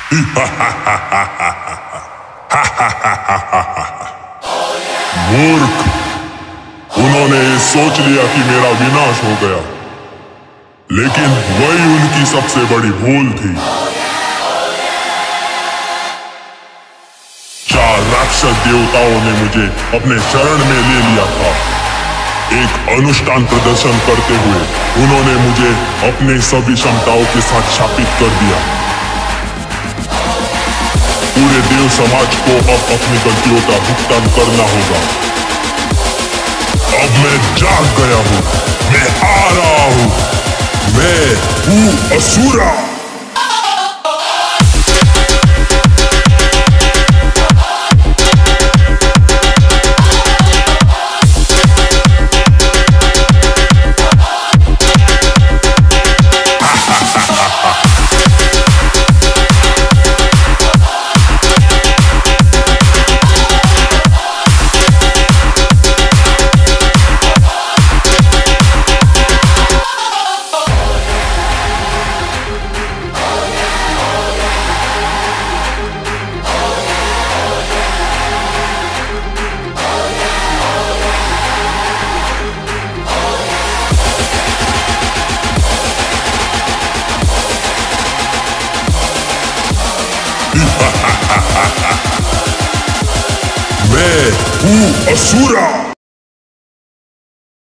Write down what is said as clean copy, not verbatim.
मूर्ख, उन्होंने ये सोच लिया कि मेरा विनाश हो गया, लेकिन वही उनकी सबसे बड़ी भूल थी। 4 राक्षस देवताओं ने मुझे अपने शरण में ले लिया था। एक अनुष्ठान प्रदर्शन करते हुए उन्होंने मुझे अपने सभी क्षमताओं के साथ शापित कर दिया। पूरे देव समाज को अब अपनी गलतियों का भुगतान करना होगा। अब मैं जाग गया हूँ, मैं आ रहा हूँ, मैं हूँ असुरा। मैं हूँ असुरा।